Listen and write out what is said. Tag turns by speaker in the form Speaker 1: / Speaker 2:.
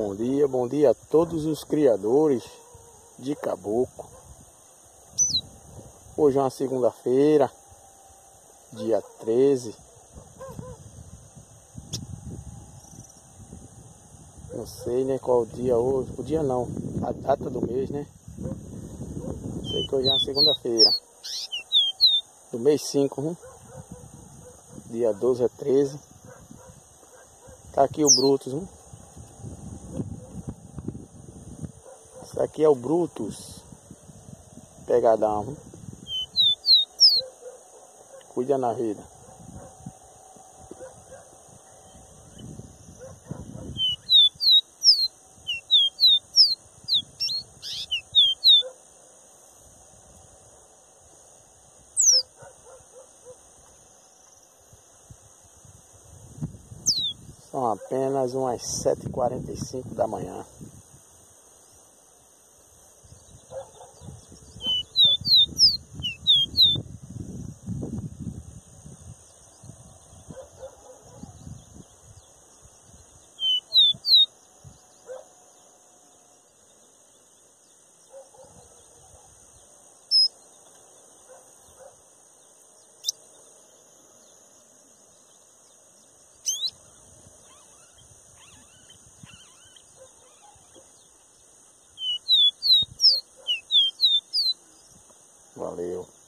Speaker 1: Bom dia a todos os criadores de caboclo. Hoje é uma segunda-feira, dia 13. Não sei, né, qual o dia hoje. O dia não, a data do mês, né? Sei que hoje é uma segunda-feira, do mês 5, dia 12 a 13. Tá aqui o Brutus, Esse aqui é o Brutus. Pegadão, Cuida na vida. São apenas umas 7h45 da manhã. Valeu.